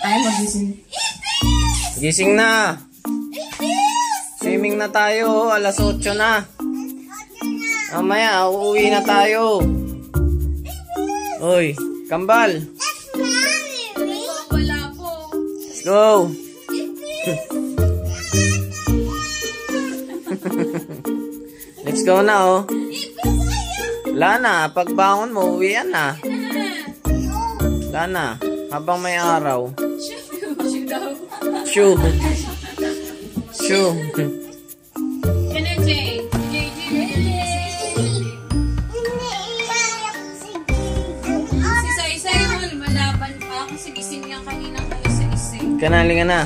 tayo magising. Gising na. Swimming na tayo. Alas 8 na. Mamaya, uuwi na tayo. Uy, kambal. Wala po. Let's go. Let's go na, oh. Wala na. Pagbangon mo, uwian na. Wala na. Habang may araw. Shoo. Shoo. Kanali ka na.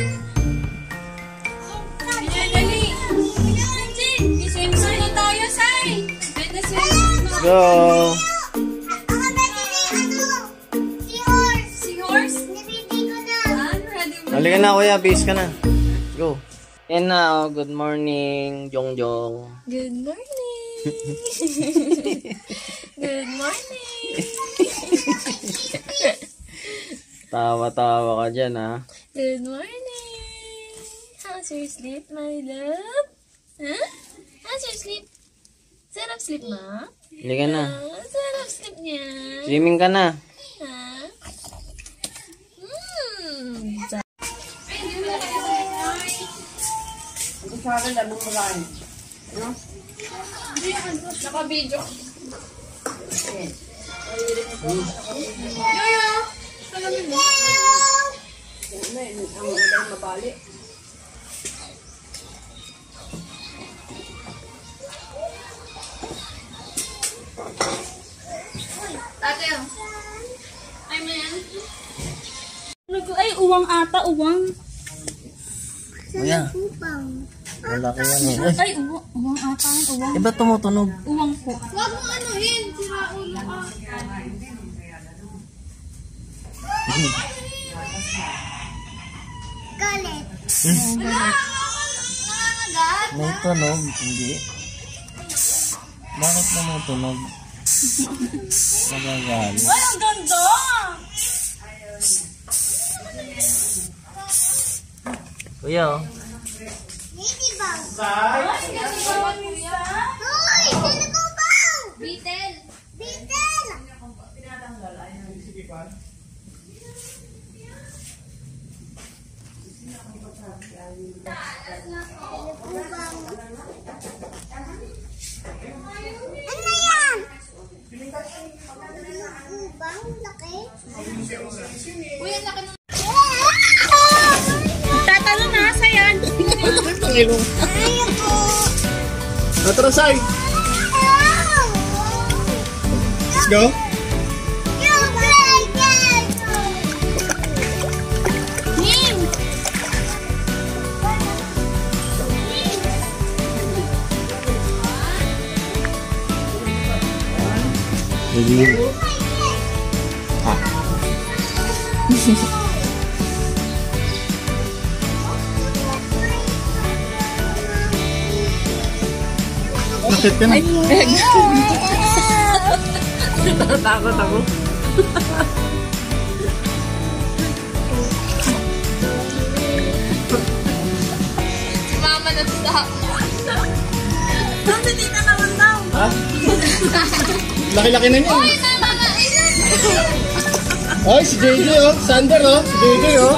Let's go. Halika na kuya, base ka na. Go. And now, good morning, Jongjong. Good morning. Good morning. Tawa-tawa ka dyan, ha? Good morning. How's your sleep, my love? Huh? How's your sleep? Sarap sleep, ma? Halika na. Sarap sleep niya. Swimming ka na. Ha? Naka-video. Yoyo! Salamin mo. Ang mabali. Ate, ay man. Ay, uwang ata, uwang. Kuya. Malaki yan, eh. Ay, uwang ata, uwang. Iba tumutunog? Uwang po. Huwag mo anuhin, sira ulo ka. Galit. May tunog, hindi. Bakit tumutunog? Nagagalit. Ay, ang ganda! Kuya, oh. Ay, ang ganda ba, kuya? Hoy! Sino ko ba? Beetle! Beetle! Ano yan? Bang laki? Uy, ang laki ng... Tatalo na, sayan! Ayoko! Natrasay! Let's go! You play game! Nim! Bakit ka na? Takot ako. Mama na sa... Bakit hindi na naman daw? Ha? Laki-laki na niya. Uy, mama na! Oy, si JJ, oh. Sander, oh. Si JJ, oh.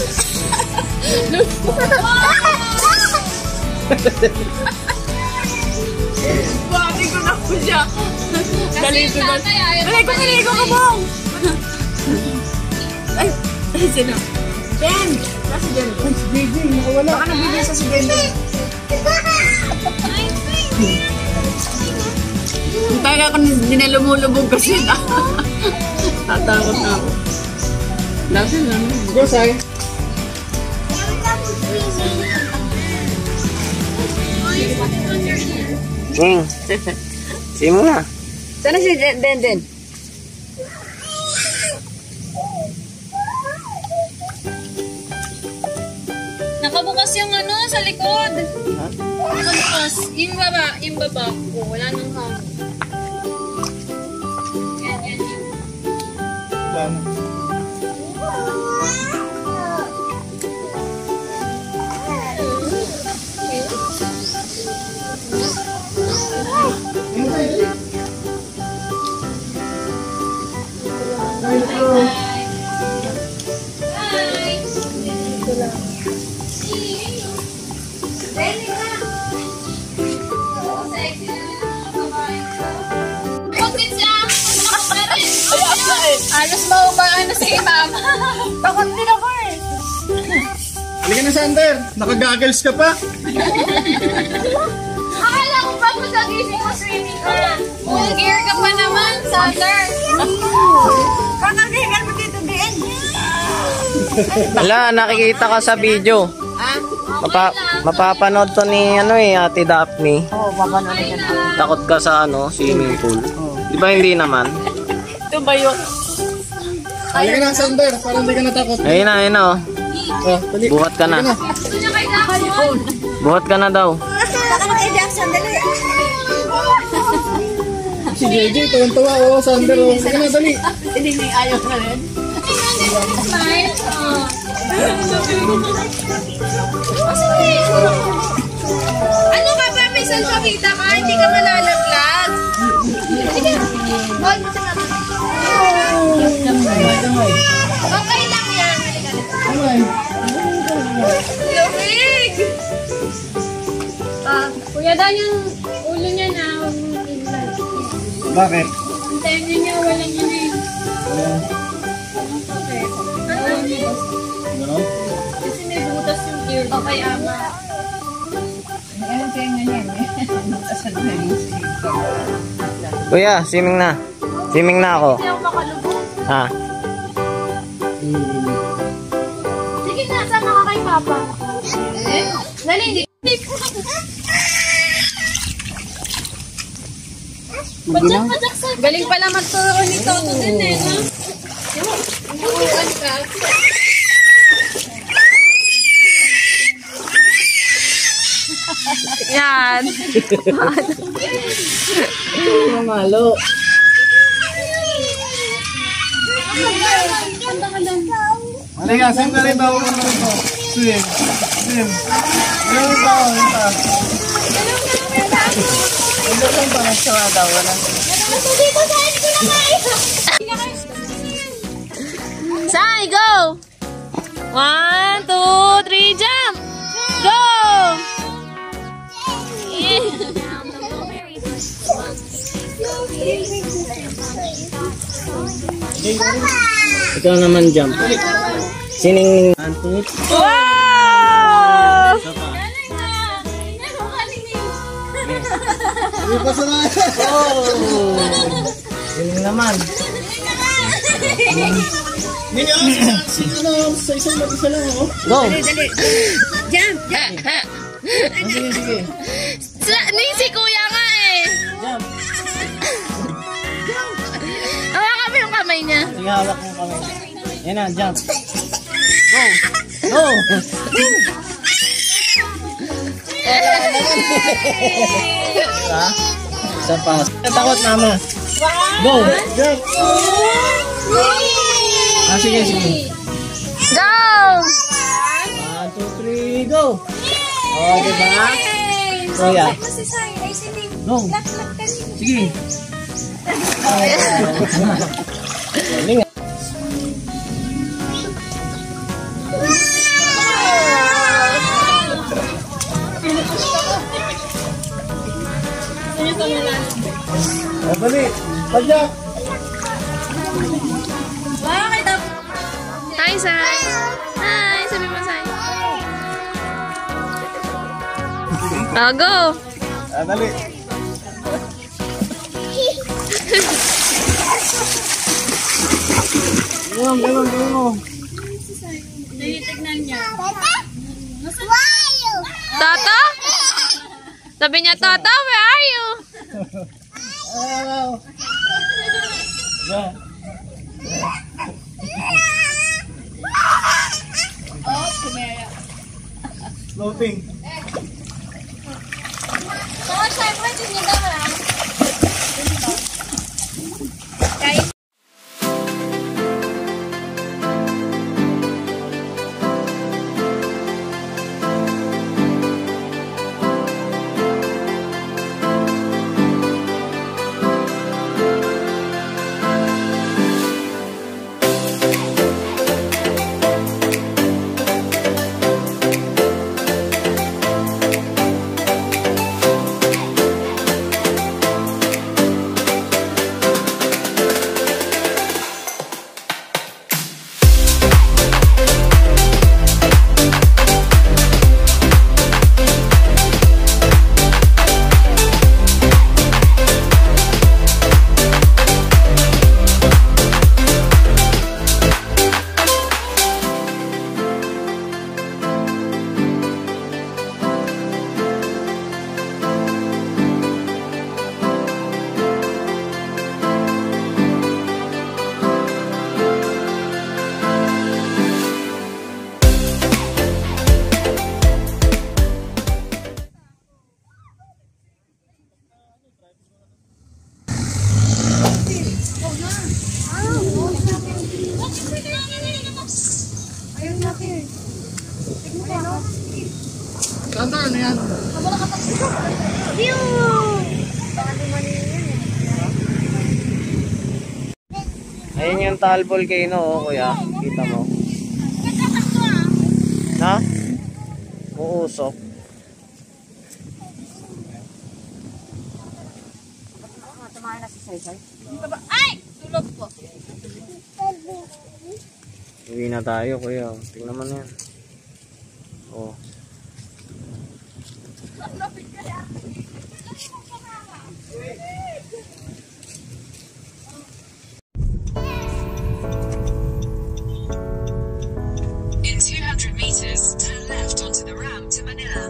Bakit ko na po siya? Daligo na. Daligo ka bong! Ay, sino? Jen! Kasi Jen. Ay, si JJ, nakawala. Baka nabigay sa si Jen. Tayo ako dinalumulubog kasi tatakot na ako. Lasa na. Go, Sai. Sino na? Sana si Den. Nakabukas yung ano sa likod. Ha? Nakabukas. Yung baba. Oh, wala nang hangin. Yan. Plano. Takot din ako eh. Halika na, Sander. Naka-goggles ka pa. Akala ko pa kung nagising mo swimming ka. Full gear ka pa naman, Sander. Kakagigan mo dito din. Ala, nakikita ka sa video. Mapapanood to ni Ate Daphne. Oo, papanood ka na. Takot ka sa swimming pool. Di ba hindi naman? Ito ba yun? Halika na, Sander. Parang hindi ka natakot. Ayun na. Oh, dali. Buhat ka na. Gusto niya kay Jackson. Buhat ka na daw. Saka na kay Jackson, dali. Si JJ, tuwan-tuwa. Oh, Sander. Oh. Halika na, dali. Hindi may ayaw na rin. Smile. Ano ka ba? May salpamita ka? Hindi ka malalaglag. Okay lang yan. Lumig! Kuya Dan, yung ulo niya na Bakit? ang tenga niya, walang yun eh. Ano? Kasi may butas yung ear. Okay, ama. Ano kayo nga yan? Asan na rin siya? Kuya, swimming na. Swimming na ako. Hindi ako makalubog. Ha? Sige na, sama ka kay Papa. Dali, hindi. Pajak. Galing pala magturo ni Toto din eh, no? Buwan ka. Yan. Mamalo. Halika, swim ka rin daw. Swim. Swim. Swim pa. Ito ba na siya daw? Sai, go! 1, 2, 3, jump! Go! Ikaw naman jump. Sining. Wow! Hindi pa sa mga. Sining naman. Hindi sa isang mag-isa lang ako. Go! Jump! Sige. Si kuya nga eh. Jump! Hawakan mo yung kamay niya. Sige, hawak mo kami. Yan na, jump. Go! Go! Ha? Isa pa. Takot, mama. Go! Jump. Sige. Go! 1, 2, 3, go! Oh, diba? Kuya. Go! Sige. Galing ah. Dali. Pajak. Hi, Sai. Hi, sabi mo, Sai. Go! Dali. Gawin mo. Toto? Sabi niya, Toto, where are you? Go. Floating. Oo, syempre, tinignan mo lang. Sandra, ano yan? Ayun yung Taal Volcano, oh, kuya. Kita mo. Na? Uusok. Uwi na tayo, kuya. Tingnan mo na yan. Oh. In 200 meters, turn left onto the ramp to Manila.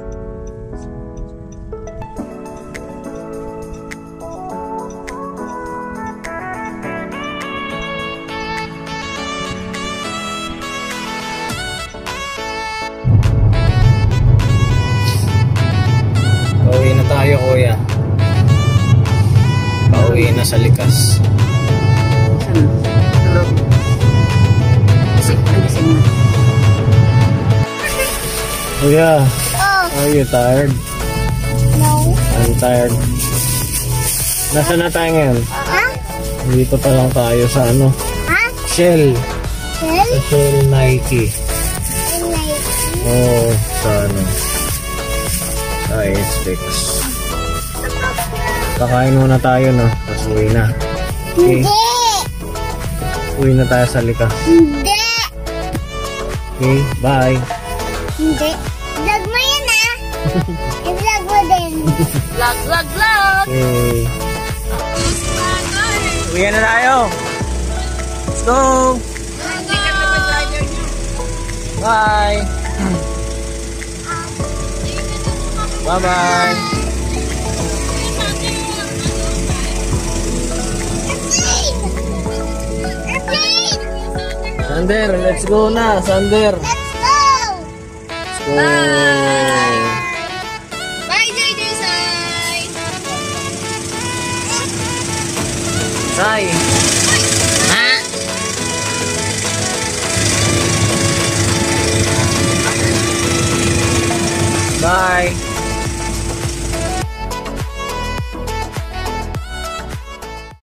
Pauwi na tayo, kuya. Pauwi na sa likas. Kuya, are you tired? No. I'm tired. Nasaan na tayo ngayon? Ha? Dito pa lang tayo sa ano? Ha? Shell. Shell? Sa Shell Nike. Oh, sa ano? Sa SPX. Kakain muna tayo, no? Tapos uwi na. Okay. Hindi. Uwi na tayo sa likas. Hindi. Okay, bye. Hindi. Vlog mo yan ah. I-vlog mo din. Vlog, vlog, vlog! Okay. Uwi na tayo. Let's go. Bye. Bye-bye. Sander, let's go na, Sander. Let's go. Let's go. Bye, JJ Sai! Sai. Ha? Bye.